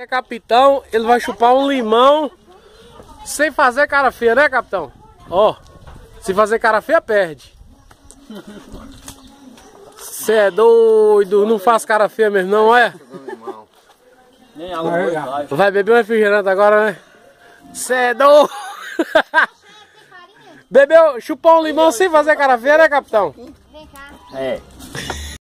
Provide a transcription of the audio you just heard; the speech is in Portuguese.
É capitão, ele vai chupar um limão sem fazer cara feia, né, capitão? Ó, se fazer cara feia, perde. Você é doido, não faz cara feia mesmo, não é? Vai beber um refrigerante agora, né? Você é doido. Bebeu, chupou um limão sem fazer cara feia, né, capitão? Vem cá. É.